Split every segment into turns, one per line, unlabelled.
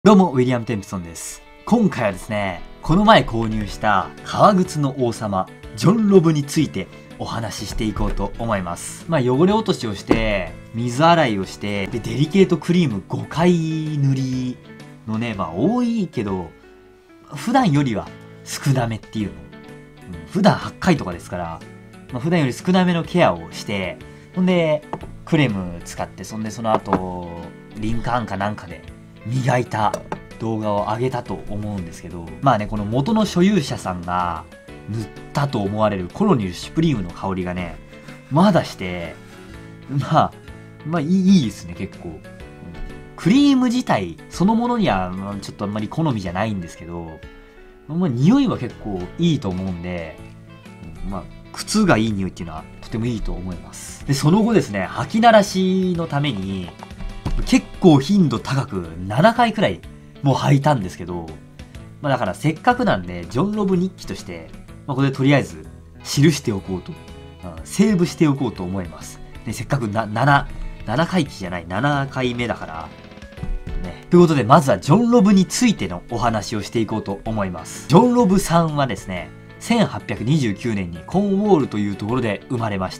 どうも、ウィリアム・テンプソンです。今回はですね、この前購入した革靴の王様、ジョン・ロブについてお話ししていこうと思います。汚れ落としをして、水洗いをして、で、デリケートクリーム5回塗りのね、多いけど、普段よりは少なめっていうの。普段8回とかですから、普段より少なめのケアをして、ほんで、クレーム使って、その後、リンカーンかなんかで、磨いた動画を上げたと思うんですけど、この元の所有者さんが塗ったと思われるコロニル・シュプリームの香りがね、まだして、いいですね、結構。クリーム自体、そのものには、ちょっとあんまり好みじゃないんですけど、匂いは結構いいと思うんで、靴がいい匂いっていうのはとてもいいと思います。で、その後ですね、履き慣らしのために、結構頻度高く7回くらいもう履いたんですけど、だからせっかくなんでジョン・ロブ日記として、これでとりあえず記しておこうと、セーブしておこうと思います。で、せっかく7回忌じゃない、7回目だから、ね。ということで、まずはジョン・ロブについてのお話をしていこうと思います。ジョン・ロブさんはですね、1829年にコーンウォールというところで生まれました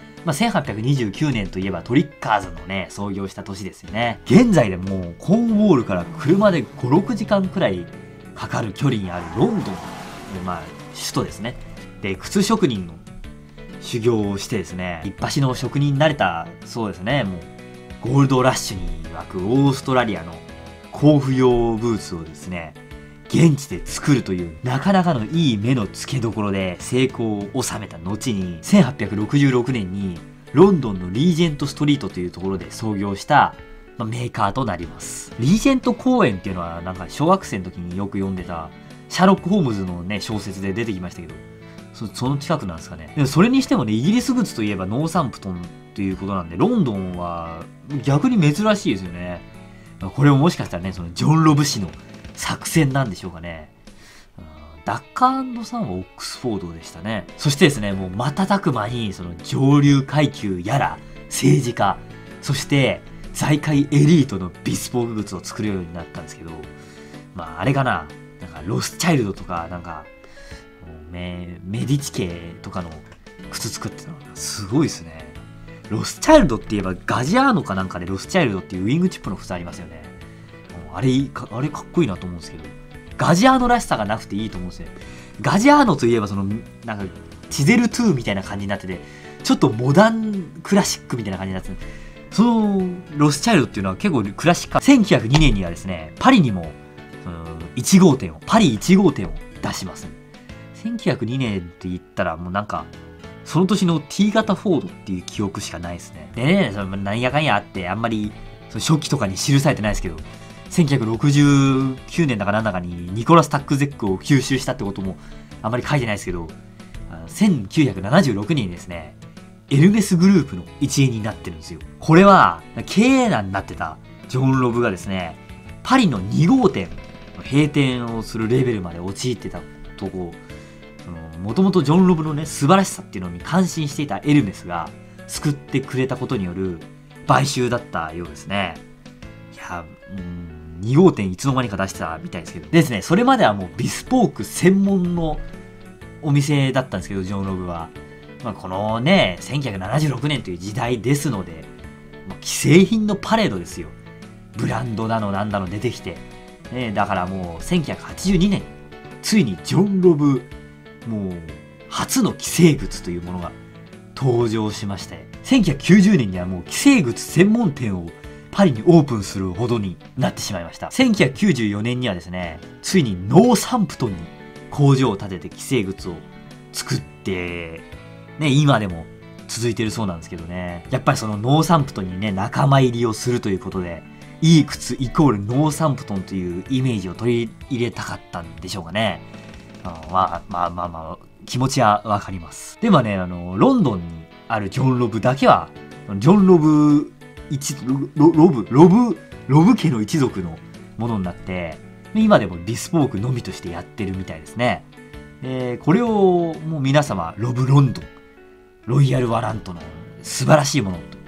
。1829年といえばトリッカーズのね、創業した年ですよね。現在でもうコーンウォールから車で5、6時間くらいかかる距離にあるロンドン、首都ですね。で、靴職人の修行をしてですね、一発の職人になれたそうですね。もう、ゴールドラッシュに沸くオーストラリアの甲府用ブーツをですね、現地で作るというなかなかのいい目の付けどころで成功を収めた後に1866年にロンドンのリージェントストリートというところで創業したメーカーとなります。リージェント公園っていうのはなんか小学生の時によく読んでたシャーロック・ホームズのね小説で出てきましたけど、その近くなんですかね。でもそれにしてもね、イギリス靴といえばノーサンプトンということなんで、ロンドンは逆に珍しいですよね。これももしかしたらね、そのジョン・ロブ氏の作戦なんでしょうかね。ダッカー&さんはオックスフォードでしたね。そしてですね、もう瞬く間にその上流階級やら政治家、そして財界エリートのビスポーク靴を作るようになったんですけど、あれかな、なんかロスチャイルドとか、なんかメディチ家とかの靴作ってたのすごいですね。ロスチャイルドって言えばガジアーノかなんかでロスチャイルドっていうウィングチップの靴ありますよね。あれかっこいいなと思うんですけど、ガジアーノらしさがなくていいと思うんですよ。ガジアーノといえばなんか、チゼル2みたいな感じになってて、ちょっとモダンクラシックみたいな感じになってて、その、ロスチャイルドっていうのは結構クラシック。1902年にはですね、パリにも、パリ1号店を出します。1902年って言ったらもうなんか、その年の T 型フォードっていう記憶しかないですね。でね、なんやかんやあって、あんまり、初期とかに記されてないですけど、1969年だかなんだかにニコラス・タックゼックを吸収したってこともあんまり書いてないですけど、1976年にですね、エルメスグループの一員になってるんですよ。これは経営難になってたジョン・ロブがですね、パリの2号店、閉店をするレベルまで陥ってたとこ、もともとジョン・ロブのね、素晴らしさっていうのに感心していたエルメスが救ってくれたことによる買収だったようですね。いや、2号店いつの間にか出してたみたいですけど。ですね、それまではもうビスポーク専門のお店だったんですけど、ジョン・ロブは。このね、1976年という時代ですので、既製品のパレードですよ。ブランドだのなんだの出てきて。だからもう1982年、ついにジョン・ロブ、もう初の既製靴というものが登場しまして、1990年にはもう既製靴専門店をパリにオープンするほどになってしまいました。1994年にはですね、ついにノーサンプトンに工場を建てて既製靴を作って、ね、今でも続いてるそうなんですけどね。やっぱりそのノーサンプトンにね、仲間入りをするということで、いい靴イコールノーサンプトンというイメージを取り入れたかったんでしょうかね。気持ちはわかります。でもね、ロンドンにあるジョン・ロブだけは、ジョン・ロブロブ家の一族のものになって、今でもビスポークのみとしてやってるみたいですね。これをもう皆様、ロブロンドン、ロイヤルワラントの素晴らしいものと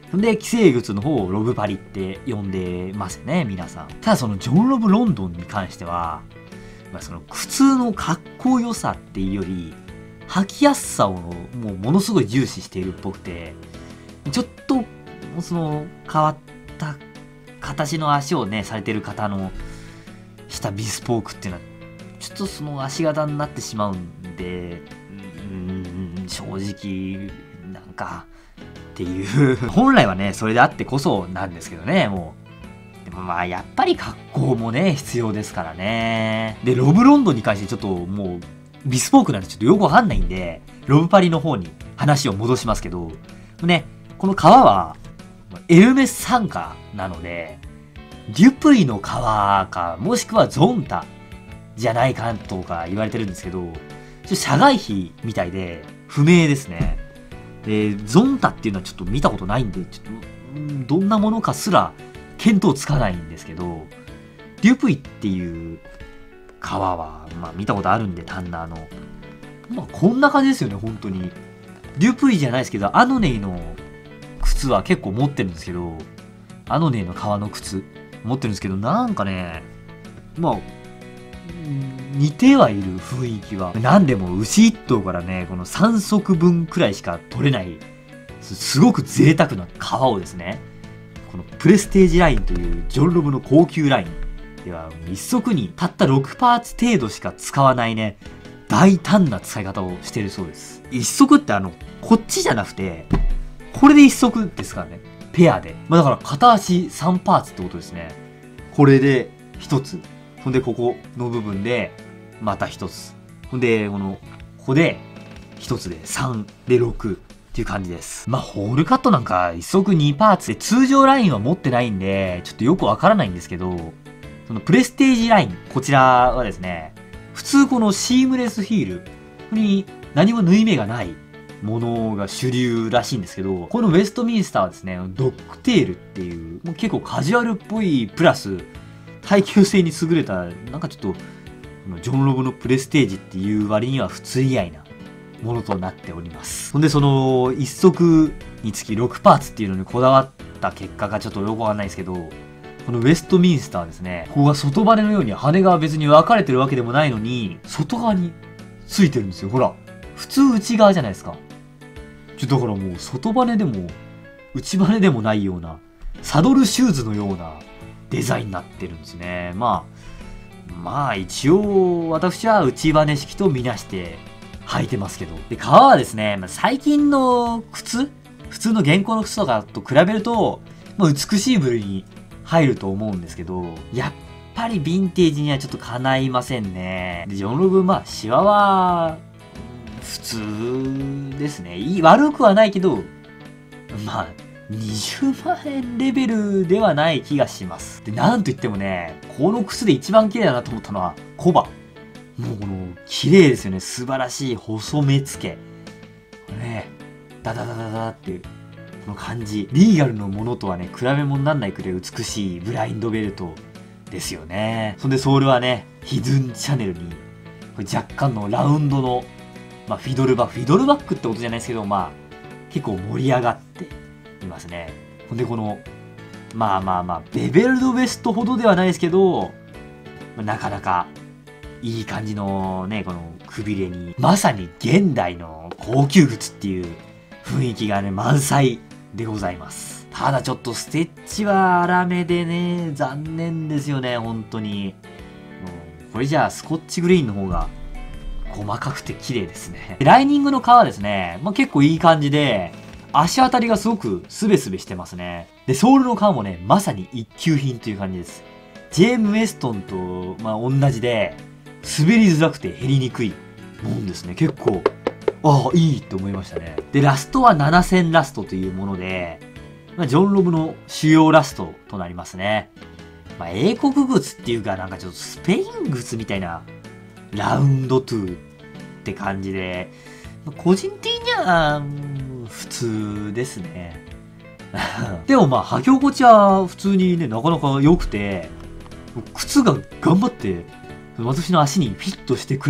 で、既成靴の方をロブパリって呼んでますよね、皆さん。ただそのジョン・ロブ・ロンドンに関しては、その靴のかっこよさっていうより、履きやすさをものすごい重視しているっぽくて、ちょっと、その変わった形の足をね、されてる方のしたビスポークっていうのは、ちょっとその足型になってしまうんで、正直、なんか、っていう。本来はね、それであってこそなんですけどね、もう。でもまあ、やっぱり格好もね、必要ですからね。で、ロブロンドンに関してちょっともう、ビスポークなんてちょっとよくわかんないんで、ロブパリの方に話を戻しますけど、ね、この革は、エルメス傘下なので、デュプリの革か、もしくはゾンタじゃないかとか言われてるんですけど、社外費みたいで不明ですね。で、ゾンタっていうのはちょっと見たことないんで、ちょっと、どんなものかすら見当つかないんですけど、デュプリっていう革は、まあ見たことあるんで、タンナーの。まあこんな感じですよね、本当に。デュプリじゃないですけど、アノネイの靴は結構持ってるんですけど、アノネイの革の靴持ってるんですけど、なんかね、まあ、似てはいる雰囲気は。なんでも牛1頭からね、この3足分くらいしか取れない、すごく贅沢な革をですね、このプレステージラインというジョンロブの高級ラインでは、1足にたった6パーツ程度しか使わないね、大胆な使い方をしてるそうです。1足ってこっちじゃなくて、これで1足ですからね。ペアで。まあだから片足3パーツってことですね。これで1つ。ほんでここの部分でまた1つ。ほんでここで1つで3で6っていう感じです。まあホールカットなんか1足2パーツで通常ラインは持ってないんで、ちょっとよくわからないんですけど、そのプレステージライン、こちらはですね、普通このシームレスヒールに何も縫い目がないものが主流らしいんですけど、このウェストミンスターはですね、ドッグテールっていう、もう結構カジュアルっぽいプラス、耐久性に優れた、なんかちょっと、ジョンロブのプレステージっていう割には普通以外なものとなっております。ほんでその、一足につき6パーツっていうのにこだわった結果がちょっとよくわかんないですけど、このウェストミンスターですね、ここが外羽のように羽が別に分かれてるわけでもないのに、外側についてるんですよ。ほら。普通内側じゃないですか。だからもう外羽でも内羽でもないようなサドルシューズのようなデザインになってるんですね。まあ一応私は内羽式とみなして履いてますけど。で、革はですね、最近の靴、普通の現行の靴とかと比べると、美しい部類に入ると思うんですけど、やっぱりヴィンテージにはちょっとかないませんね。で、ジョンロブ、シワは普通ですね。悪くはないけど、20万円レベルではない気がします。で、なんといってもね、この靴で一番綺麗だなと思ったのは、コバ。もうこの、綺麗ですよね。素晴らしい細目付け。これね、ダダダダダっていう、この感じ。リーガルのものとはね、比べ物にならないくらい美しいブラインドベルトですよね。そんでソールはね、ヒドゥンチャネルに、これ若干のラウンドの、フィドルバックってことじゃないですけど、結構盛り上がっていますね。ほんでこの、ベベルドベストほどではないですけど、なかなかいい感じのね、このくびれに、まさに現代の高級靴っていう雰囲気がね、満載でございます。ただちょっとステッチは粗めでね、残念ですよね、本当に。これじゃあスコッチグリーンの方が細かくて綺麗ですね。ライニングの革ですね、結構いい感じで、足当たりがすごくスベスベしてますね。で、ソールの革もね、まさに一級品という感じです。JM ウェストンと、同じで、滑りづらくて減りにくいもんですね。結構、いいって思いましたね。で、ラストは7000ラストというもので、ジョンロブの主要ラストとなりますね。英国靴っていうか、なんかちょっとスペイン靴みたいな、ラウンドトゥーって感じで、個人的には、普通ですね。でも履き心地は普通にね、なかなか良くて、靴が頑張って、私の足にフィットしてく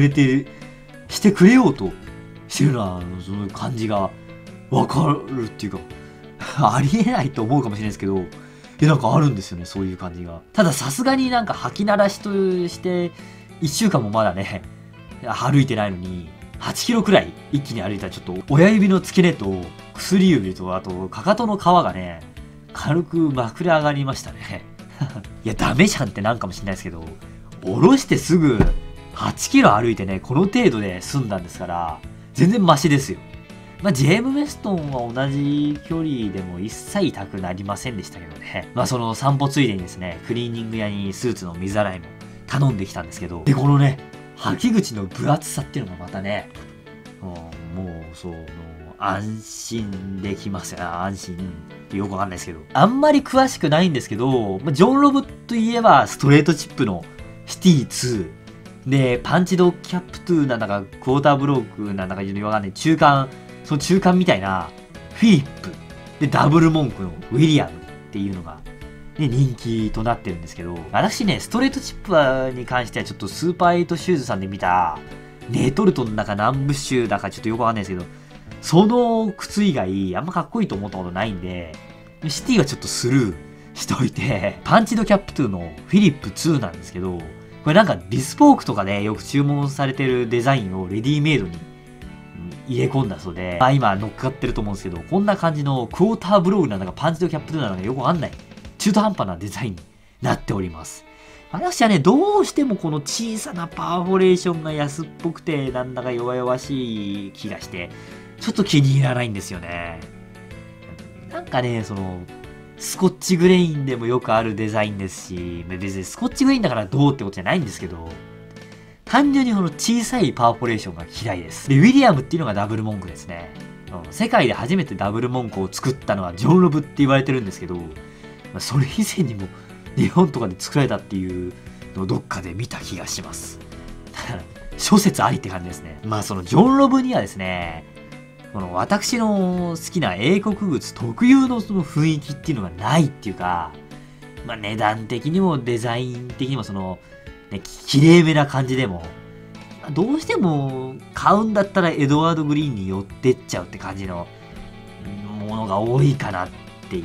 れようとしてるな、その感じがわかるっていうか、 ありえないと思うかもしれないですけど、なんかあるんですよね、そういう感じが。たださすがになんか履き慣らしとして1週間もまだね歩いてないのに8キロくらい一気に歩いたら、ちょっと親指の付け根と薬指とあとかかとの皮がね軽くまくれ上がりましたねいやダメじゃんってなんかもしれないですけど、下ろしてすぐ8キロ歩いてねこの程度で済んだんですから全然マシですよ。ジェーム・ウェストンは同じ距離でも一切痛くなりませんでしたけどね。その散歩ついでにですね、クリーニング屋にスーツの水洗いも頼んできたんですけど、で、このね、履き口の分厚さっていうのがまたね、もう、安心できますよ。安心ってよくわかんないですけど。あんまり詳しくないんですけど、ジョン・ロブといえばストレートチップのシティ2。で、パンチドキャップ2なんだか、クォーターブロークなんだかわかんない。その中間みたいなフィリップでダブル文句のウィリアムっていうのが、ね、人気となってるんですけど、私ねストレートチップに関してはちょっとスーパーエイトシューズさんで見たネトルトンだか南部シューだかちょっとよくわかんないですけど、その靴以外あんまかっこいいと思ったことないんで、シティはちょっとスルーしといて、パンチドキャップ2のフィリップ2なんですけど、これなんかビスポークとかでよく注文されてるデザインをレディメイドに入れ込んだそうで、今乗っかってると思うんですけど、こんな感じのクォーターブローなんだかパンチドキャップ2なんだかよくわかんない中途半端なデザインになっております。私はね、どうしてもこの小さなパーフォレーションが安っぽくてなんだか弱々しい気がして、ちょっと気に入らないんですよね。なんかね、スコッチグレインでもよくあるデザインですし、別にスコッチグレインだからどうってことじゃないんですけど、単純にこの小さいパーフォレーションが嫌いです。で、ウィリアムっていうのがダブル文句ですね。世界で初めてダブル文句を作ったのはジョン・ロブって言われてるんですけど、それ以前にも日本とかで作られたっていうのをどっかで見た気がします。諸説ありって感じですね。そのジョン・ロブにはですね、この私の好きな英国靴特有のその雰囲気っていうのがないっていうか、値段的にもデザイン的にも綺麗めな感じでも、どうしても買うんだったらエドワード・グリーンに寄ってっちゃうって感じのものが多いかなっていう、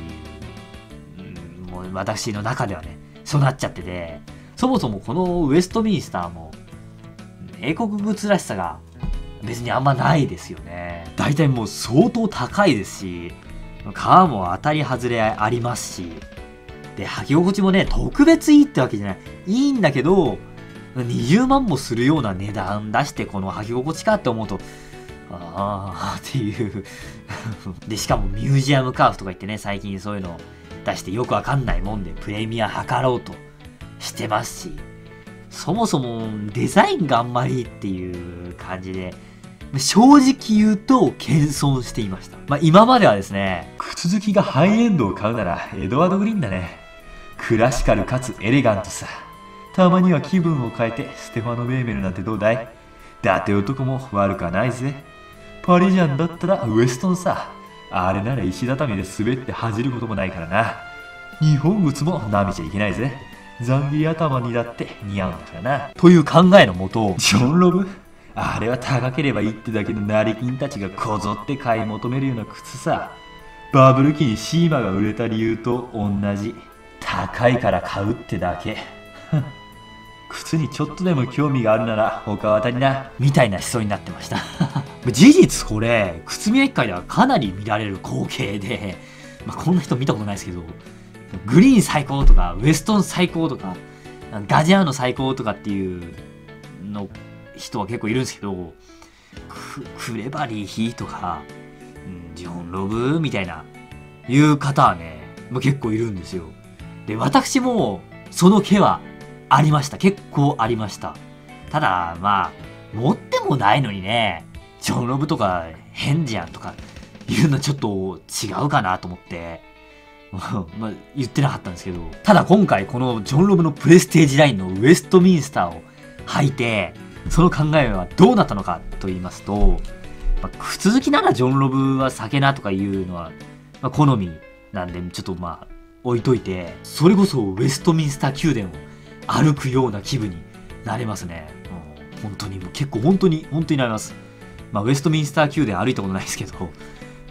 もう私の中ではね、そうなっちゃってて、そもそもこのウェストミンスターも英国靴らしさが別にあんまないですよね。だいたいもう相当高いですし、革も当たり外れありますし、で、履き心地もね、特別いいってわけじゃない。いいんだけど、20万もするような値段出してこの履き心地かって思うと、っていうで、しかもミュージアムカーフとか言ってね、最近そういうの出してよくわかんないもんでプレミア測ろうとしてますし、そもそもデザインがあんまりっていう感じで、正直言うと謙遜していました。今まではですね、靴好きがハイエンドを買うならエドワード・グリーンだね。クラシカルかつエレガントさ。たまには気分を変えてステファノ・ベーメルなんてどうだい？伊達男も悪くはないぜ。パリジャンだったらウエストンさ。あれなら石畳で滑って恥じることもないからな。日本靴も舐めちゃいけないぜ。ザンギリ頭にだって似合うんだからな。という考えのもと、ジョン・ロブ？あれは高ければいいってだけの成金たちがこぞって買い求めるような靴さ。バブル期にシーマが売れた理由と同じ。高いから買うってだけ。靴にちょっとでも興味があるなら他は当たりな。みたいな思想になってました。事実これ、靴磨き界ではかなり見られる光景で、こんな人見たことないですけど、グリーン最高とか、ウエストン最高とか、ガジャーノ最高とかっていうの人は結構いるんですけど、クレバリーヒーとか、ジョン・ロブみたいな、いう方はね、結構いるんですよ。で、私もその気はありました。結構ありました。ただ、持ってもないのにね、ジョン・ロブとか変じゃんとか言うのちょっと違うかなと思って、言ってなかったんですけど、ただ今回このジョン・ロブのプレステージラインのウエストミンスターを履いて、その考えはどうなったのかと言いますと、靴好きならジョン・ロブは避けなとかいうのは、好みなんで、ちょっと置いといて、それこそウェストミンスター宮殿を歩くような気分になれますね。本当に、結構本当になります。ウェストミンスター宮殿歩いたことないですけど、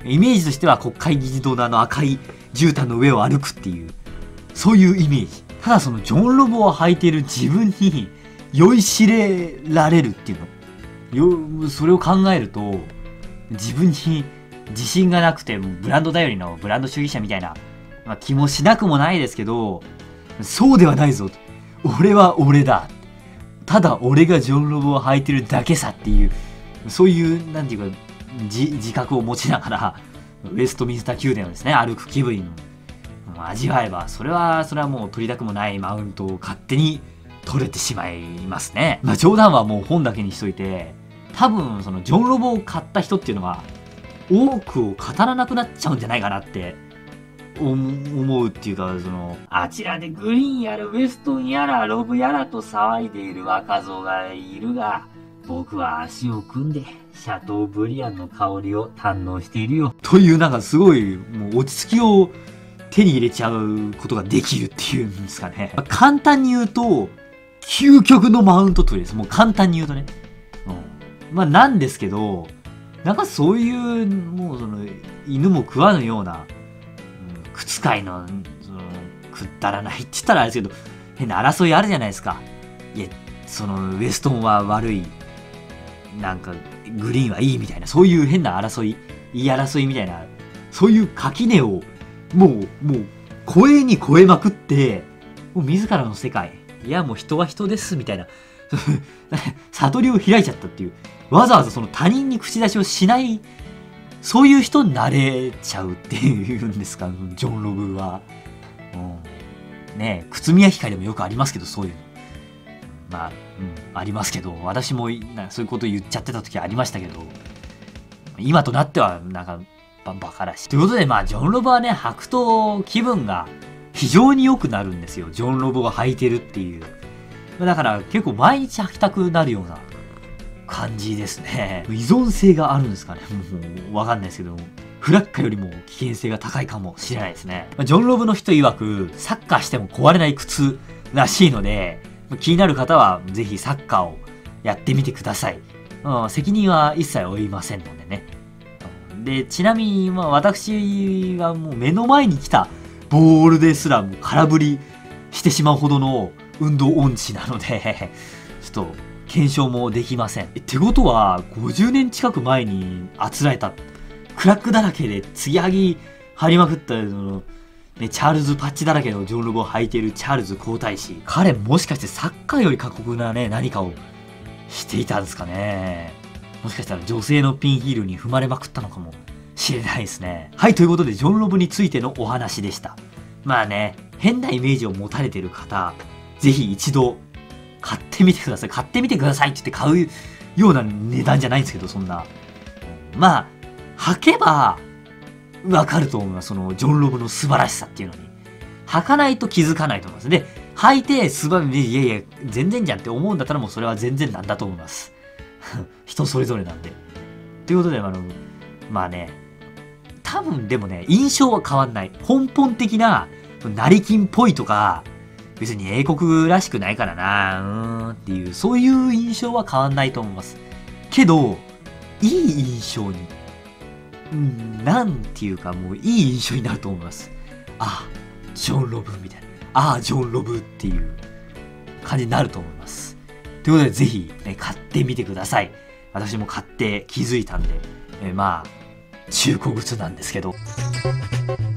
イメージとしては国会議事堂の赤い絨毯の上を歩くっていう、そういうイメージ。ただそのジョンロボを履いている自分に酔いしれられるっていうの。それを考えると、自分に自信がなくて、ブランド頼りのブランド主義者みたいな、気もしなくもないですけど、そうではないぞ。俺は俺だ。ただ俺がジョンロボを履いてるだけさっていう、そういう、なんていうか、自覚を持ちながら、ウェストミンスター宮殿をですね、歩く気分を味わえば、それはもう取りたくもないマウントを勝手に取れてしまいますね。冗談はもう本だけにしといて、多分そのジョンロボを買った人っていうのは、多くを語らなくなっちゃうんじゃないかなって思うっていうか、あちらでグリーンやらウェストンやらロブやらと騒いでいる若造がいるが、僕は足を組んでシャトーブリアンの香りを堪能しているよ。というなんかすごいもう落ち着きを手に入れちゃうことができるっていうんですかね。簡単に言うと、究極のマウント取りです。もう簡単に言うとね。なんですけど、なんかそういう、もう犬も食わぬような、靴飼いの、くったらないって言ったらあれですけど、変な争いあるじゃないですか。いや、ウェストンは悪い、なんか、グリーンはいいみたいな、そういう変な争い、言い争いみたいな、そういう垣根を、もう、声に超えまくって、もう自らの世界、いや、もう人は人です、みたいな、悟りを開いちゃったっていう、わざわざ他人に口出しをしない、そういう人になれちゃうっていうんですか、ジョン・ロブは。ねえ、靴磨き会でもよくありますけど、そういうの。ありますけど、私もそういうこと言っちゃってた時ありましたけど、今となっては、なんか、バカらしい。ということで、ジョン・ロブはね、履くと気分が非常に良くなるんですよ。ジョン・ロブが履いてるっていう。だから結構毎日履きたくなるような感じですね。依存性があるんですかね。もうわかんないですけど、フラッカよりも危険性が高いかもしれないですね。ジョン・ロブの人曰く、サッカーしても壊れない靴らしいので、気になる方はぜひサッカーをやってみてください。責任は一切負いませんのでね。で、ちなみに、私がもう目の前に来たボールですらも空振りしてしまうほどの運動音痴なので、ちょっと検証もできません。ってことは、50年近く前にあつらえた、クラックだらけで継ぎはぎ張りまくった、チャールズパッチだらけのジョン・ロブを履いているチャールズ皇太子。彼もしかしてサッカーより過酷なね、何かをしていたんですかね。もしかしたら女性のピンヒールに踏まれまくったのかもしれないですね。はい、ということで、ジョン・ロブについてのお話でした。変なイメージを持たれている方、ぜひ一度買ってみてください。買ってみてくださいって言って買うような値段じゃないんですけど、そんな。履けばわかると思います。ジョン・ロブの素晴らしさっていうのに。履かないと気づかないと思います。で、履いていやいや、全然じゃんって思うんだったらもうそれは全然なんだと思います。人それぞれなんで。ということで、多分でもね、印象は変わんない。根本的な、成金っぽいとか、別に英国らしくないからなっていう、そういう印象は変わんないと思います。けど、いい印象に、なんていうかもういい印象になると思います。ああ、ジョン・ロブみたいな。ああ、ジョン・ロブっていう感じになると思います。ということで、ぜひ、ね、買ってみてください。私も買って気づいたんで、中古靴なんですけど。